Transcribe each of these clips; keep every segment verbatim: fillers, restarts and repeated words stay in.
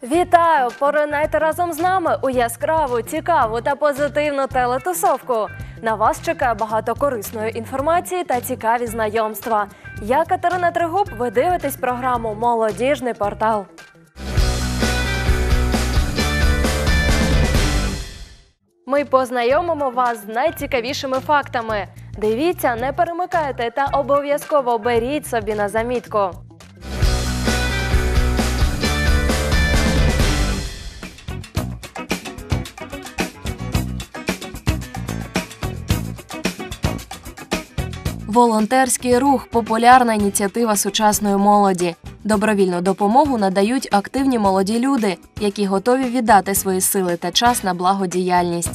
Вітаю! Поринайте разом з нами у яскраву, цікаву та позитивну телетусовку. На вас чекає багато корисної інформації та цікаві знайомства. Я Катерина Тригуб, ви дивитесь програму «Молодіжний портал». Ми познайомимо вас з найцікавішими фактами. Дивіться, не перемикайте та обов'язково беріть собі на замітку. Волонтерський рух – популярна ініціатива сучасної молоді. Добровільну допомогу надають активні молоді люди, які готові віддати свої сили та час на благодіяльність.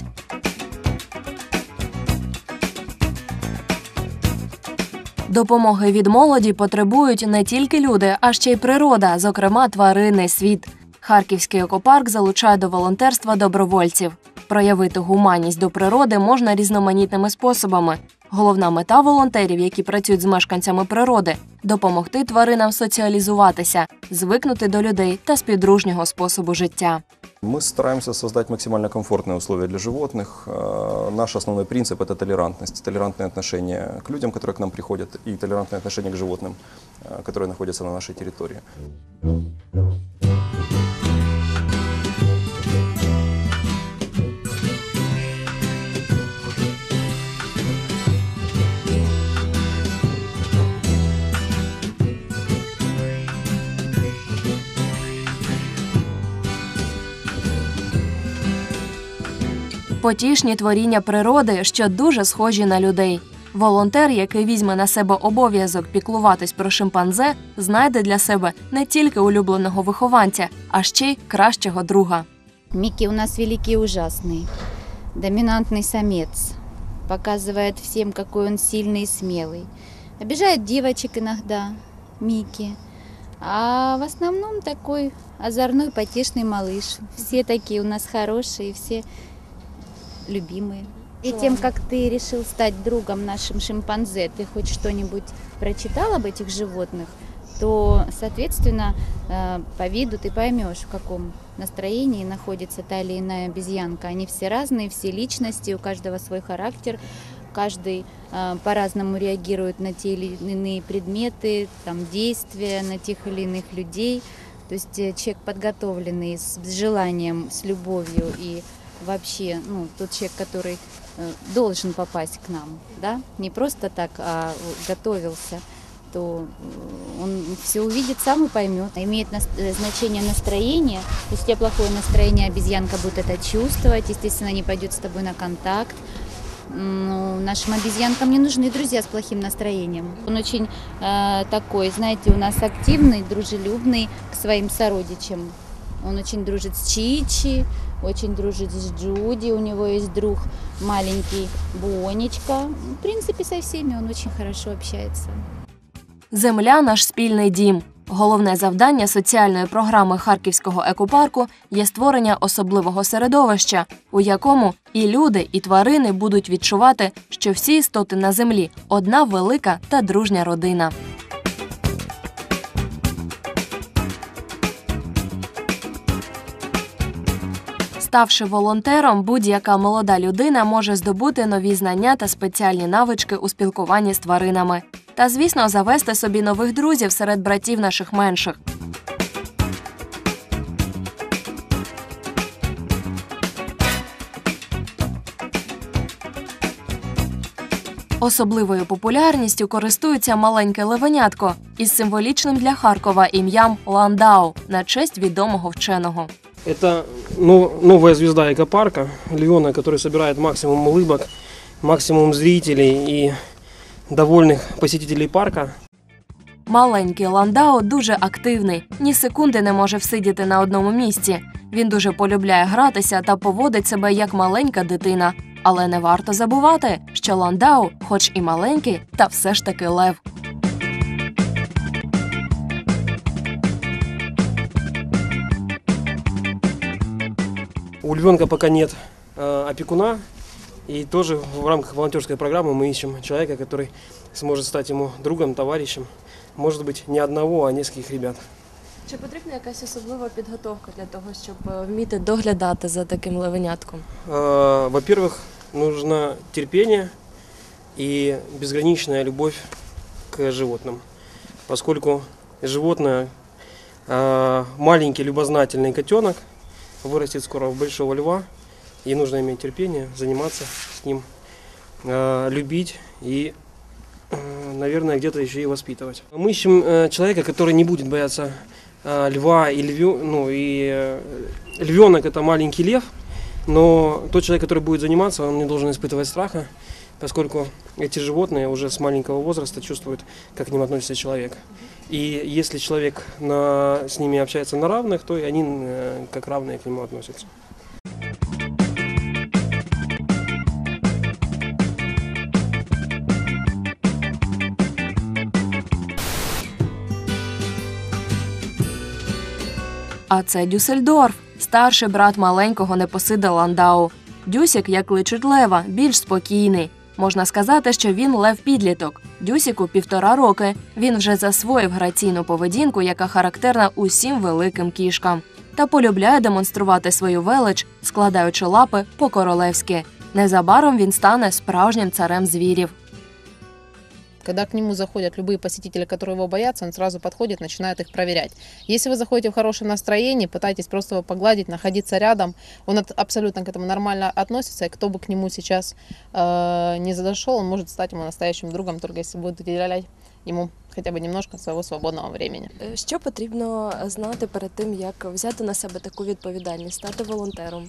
Допомоги від молоді потребують не тільки люди, а ще й природа, зокрема тваринний світ. Харківський екопарк залучає до волонтерства добровольців. Проявити гуманність до природи можна різноманітними способами. Головна мета волонтерів, які працюють з мешканцями природи – допомогти тваринам соціалізуватися, звикнути до людей та співдружнього способу життя. Мы стараемся создать максимально комфортные условия для животных. Наш основной принцип – это толерантность. Толерантное отношение к людям, которые к нам приходят, и толерантное отношение к животным, которые находятся на нашей территории. Потішні творіння природи, що дуже схожі на людей. Волонтер, який візьме на себе обов'язок піклуватись про шимпанзе, знайде для себе не тільки улюбленого вихованця, а ще й кращого друга. Микки у нас великий и ужасный, доминантный самец, показывает всем, какой он сильный и смелый. Обижает девочек иногда, Микки, а в основном такой озорной, потешный малыш. Все такие у нас хорошие, все любимые. И тем, как ты решил стать другом нашим шимпанзе, ты хоть что-нибудь прочитал об этих животных, то, соответственно, по виду ты поймешь, в каком настроении находится та или иная обезьянка. Они все разные, все личности, у каждого свой характер, каждый по-разному реагирует на те или иные предметы, там, действия, на тех или иных людей. То есть человек подготовленный, с желанием, с любовью и вообще, ну, тот человек, который э, должен попасть к нам, да, не просто так, а готовился, то он все увидит, сам и поймет. Имеет нас, значение настроение, то есть у тебя плохое настроение, обезьянка будет это чувствовать, естественно, не пойдет с тобой на контакт. Ну, нашим обезьянкам не нужны друзья с плохим настроением. Он очень э, такой, знаете, у нас активный, дружелюбный к своим сородичам. Он очень дружит с Чичи, очень дружит с Джуди, у него есть друг маленький Бонечка. В принципе, со всеми он очень хорошо общается. Земля – наш спільний дім. Головне завдання соціальної програми Харківського екопарку є створення особливого середовища, у якому і люди, і тварини будуть відчувати, що всі істоти на землі – одна велика та дружня родина. Ставши волонтером, будь-яка молода людина може здобути нові знання та спеціальні навички у спілкуванні з тваринами. Та, звісно, завести собі нових друзів серед братів наших менших. Особливою популярністю користується маленьке левенятко із символічним для Харкова ім'ям Ландау на честь відомого вченого. Это новая звезда экопарка, львенок, который собирает максимум улыбок, максимум зрителей и довольных посетителей парка. Маленький Ландау дуже активний, ні секунди не може всидіти на одному місці. Він дуже полюбляє гратися та поводить себе як маленька дитина. Але не варто забувати, що Ландау, хоч і маленький, та все ж таки лев. У львенка пока нет э, опекуна, и тоже в рамках волонтерской программы мы ищем человека, который сможет стать ему другом, товарищем. Может быть, не одного, а нескольких ребят. Чи потрібна якась особлива підготовка для того, щоб вміти доглядати за таким левенятком? Э, Во-первых, нужно терпение и безграничная любовь к животным, поскольку животное, э, маленький любознательный котенок, вырастет скоро в большого льва, и нужно иметь терпение, заниматься с ним, э, любить и, э, наверное, где-то еще и воспитывать. Мы ищем э, человека, который не будет бояться э, льва и львё, ну и э, львенок — это маленький лев, но тот человек, который будет заниматься, он не должен испытывать страха, поскольку эти животные уже с маленького возраста чувствуют, как к ним относится человек. И если человек на, с ними общается на равных, то и они э, как равные к нему относятся. А це Дюссельдорф, старший брат маленького непосида Ландау. Дюсік, як кличуть лева, більш спокійний. Можна сказати, що він лев-підліток. Дюсіку півтора роки. Він вже засвоїв граційну поведінку, яка характерна усім великим кішкам. Та полюбляє демонструвати свою велич, складаючи лапи по-королевськи. Незабаром він стане справжнім царем звірів. Когда к нему заходят любые посетители, которые его боятся, он сразу подходит, начинает их проверять. Если вы заходите в хорошем настроении, пытаетесь просто его погладить, находиться рядом, он от- абсолютно к этому нормально относится, и кто бы к нему сейчас э, не подошел, он может стать ему настоящим другом, только если будет уделять ему хотя бы немножко своего свободного времени. Що потрібно знати перед тим, як взяти на себе таку відповідальність, стати волонтером?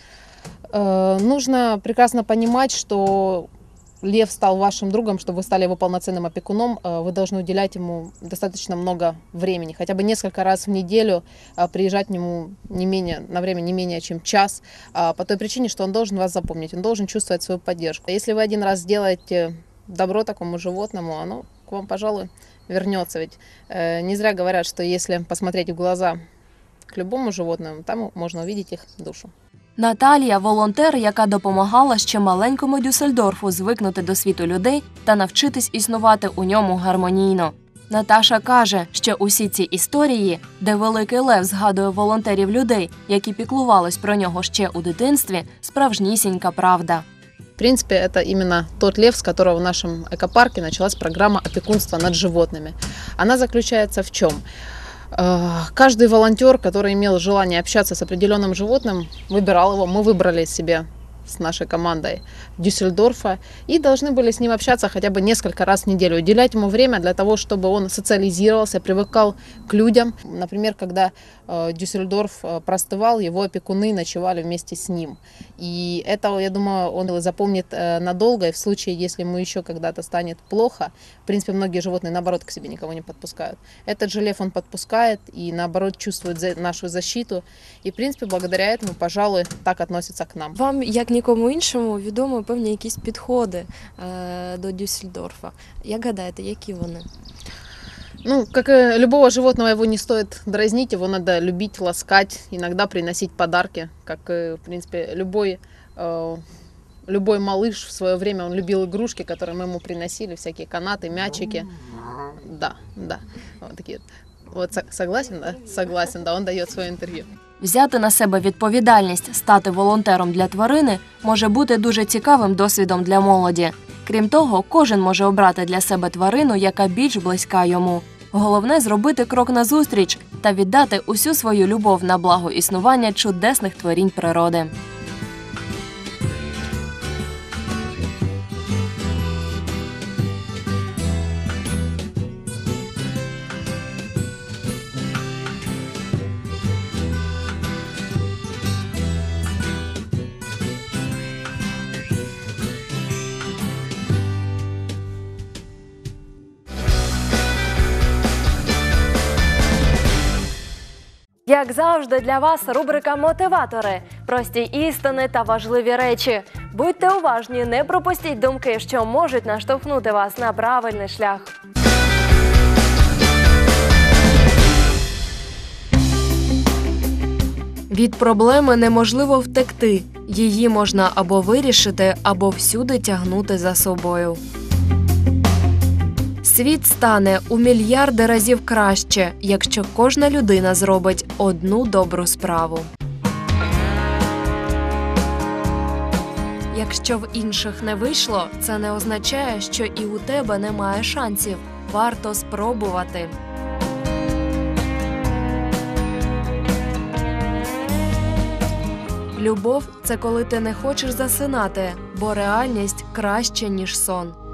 Э, нужно прекрасно понимать, что лев стал вашим другом, чтобы вы стали его полноценным опекуном, э, вы должны уделять ему достаточно много времени, хотя бы несколько раз в неделю э, приезжать к нему не менее, на время не менее чем час, а, по той причине, что он должен вас запомнить, он должен чувствовать свою поддержку. Если вы один раз сделаете добро такому животному, оно к вам, пожалуй, вернется. Ведь э, не зря говорят, что если посмотреть в глаза к любому животному, там можно увидеть их душу. Наталія – волонтер, яка допомагала ще маленькому Дюссельдорфу звикнути до світу людей та навчитись існувати у ньому гармонійно. Наташа каже, що усі ці історії, де Великий Лев згадує волонтерів людей, які піклувались про нього ще у дитинстві, справжнісінька правда. В принципе, это именно тот лев, с которого в нашем экопарке началась программа опекунства над животными. Она заключается в чем? Каждый волонтер, который имел желание общаться с определенным животным, выбирал его. Мы выбрали себе с нашей командой Дюссельдорфа и должны были с ним общаться хотя бы несколько раз в неделю, уделять ему время для того, чтобы он социализировался, привыкал к людям. Например, когда Дюссельдорф простывал, его опекуны ночевали вместе с ним. И это, я думаю, он запомнит надолго, и в случае, если ему еще когда-то станет плохо, в принципе, многие животные, наоборот, к себе никого не подпускают. Этот же лев он подпускает и, наоборот, чувствует нашу защиту. И, в принципе, благодаря этому, пожалуй, так относится к нам. Вам, як нікому іншому, відомо певні якісь підходи е, до Дюссельдорфа. Як гадаєте, які вони? Ну, как и любого животного, его не стоит дразнить, его надо любить, ласкать, иногда приносить подарки, как и, в принципе, любой, э, любой малыш в свое время, он любил игрушки, которые мы ему приносили, всякие канаты, мячики. Да, да, вот такие. Вот согласен, да? Согласен, да, он дает свое интервью. Взяти на себе відповідальність, стати волонтером для тварини може бути дуже цікавим досвідом для молоді. Крім того, кожен може обрати для себе тварину, яка більш близька йому. Головне – зробити крок назустріч та віддати усю свою любов на благо існування чудесних творінь природи. Як завжди, для вас рубрика «Мотиватори» – прості істини та важливі речі. Будьте уважні, не пропустіть думки, що можуть наштовхнути вас на правильний шлях. Від проблеми неможливо втекти. Її можна або вирішити, або всюди тягнути за собою. Світ стане у мільярди разів краще, якщо кожна людина зробить одну добру справу. Якщо в інших не вийшло, це не означає, що і у тебе немає шансів. Варто спробувати. Любов – це коли ти не хочеш засинати, бо реальність краще, ніж сон.